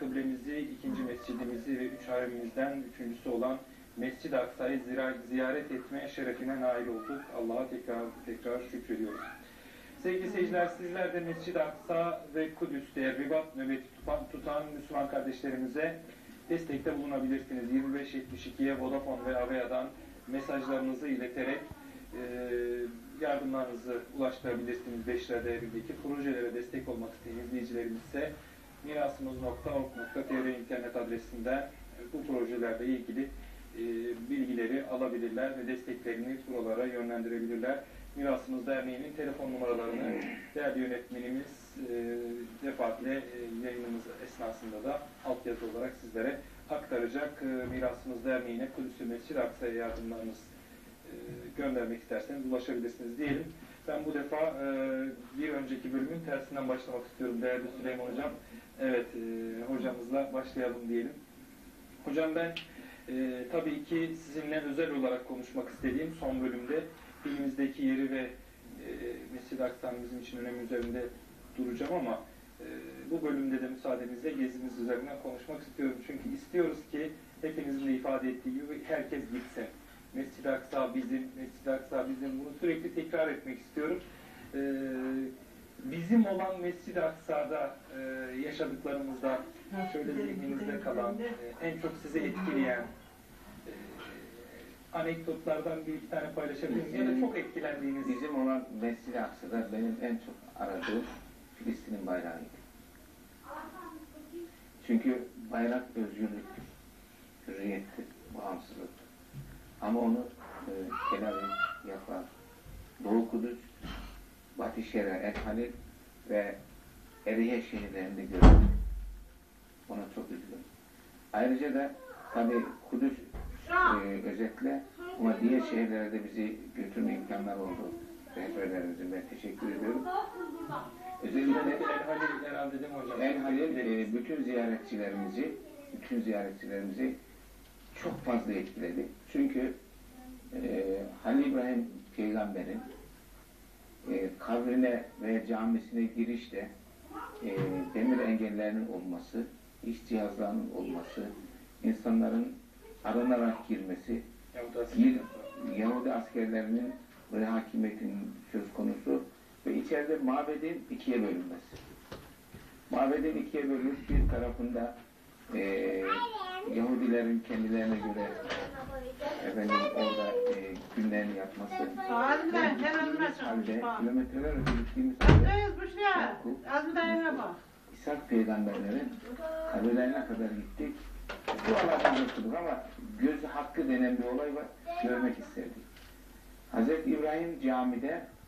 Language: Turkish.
kıblemizi, ikinci mescidimizi ve üç haremimizden üçüncüsü olan Mescid-i Aksa'yı ziyaret etme şerefine nail olduk. Allah'a tekrar şükrediyoruz. Sevgili seyirciler, sizler de Mescid-i Aksa ve Kudüs'te ribat nöbeti tutan Müslüman kardeşlerimize destekte bulunabilirsiniz. 2572'ye Vodafone ve Avea'dan mesajlarınızı ileterek yardımlarınızı ulaştırabilirsiniz. 5 lira değerindeki projelere destek olmak isteyen izleyicilerimiz ise mirasımız.org.tr internet adresinden bu projelerle ilgili bilgileri alabilirler ve desteklerini buralara yönlendirebilirler. Mirasımız Derneği'nin telefon numaralarını değerli yönetmenimiz defaatle yayınımız esnasında da altyazı olarak sizlere aktaracak. Mirasımız Derneği'ne Kudüs-ü Mescid-i Aksa'ya yardımlarınız göndermek isterseniz ulaşabilirsiniz diyelim. Ben bu defa bir önceki bölümün tersinden başlamak istiyorum değerli Süleyman Hocam. Evet, hocamızla başlayalım diyelim. Hocam ben tabii ki sizinle özel olarak konuşmak istediğim son bölümde dilimizdeki yeri ve Mescid-i Aksa'nın bizim için önemi üzerinde duracağım ama bu bölümde de müsaadenizle gezimiz üzerinden konuşmak istiyorum. Çünkü istiyoruz ki hepinizin de ifade ettiği gibi herkes gitsin. Mescid-i Aksa bizim, Mescid-i Aksa bizim. Bunu sürekli tekrar etmek istiyorum. Bizim olan Mescid-i Aksa'da yaşadıklarımızda şöyle zihninizde kalan, en çok sizi etkileyen anekdotlardan bir iki tane paylaşabilirsiniz ya da çok etkilendiğiniz. Bizim olan Mescid-i Aksa'da benim en çok aradığım Filistin'in bayrağıydı. Çünkü bayrak özgürlüktür, hürriyettir, bağımsızlıktır. Ama onu Tel Aviv, Yafa, Doğu Kudüs, Batı Şeria, El Halil ve Eriye şehirlerinde gördüm. Ona çok üzüldüm. Ayrıca da tabi Kudüs özetle ama diğer şehirlere de bizi götürme imkanlar oldu. Rehberlerimize ben teşekkür ediyorum. Özellikle El Halil herhalde değil mi hocam? El Halil bütün ziyaretçilerimizi çok fazla etkiledi. Çünkü Halil İbrahim Peygamber'in kabrine ve camisine girişte demir engellerinin olması, iş cihazlarının olması, insanların aranarak girmesi, Yahudi askerlerinin ve hakimiyetinin söz konusu ve içeride mabedin ikiye bölünmesi. Mabedin ikiye bölünüp bir tarafında Yahudilerin kendilerine göre orada günlerini yapması halde kilometreler öte gittiğimiz halde İshak peygamberlerin kabirlerine kadar gittik. Bu alandan oturduk ama gözü hakkı denen bir olay var. Görmek isterdik. Hazreti İbrahim camide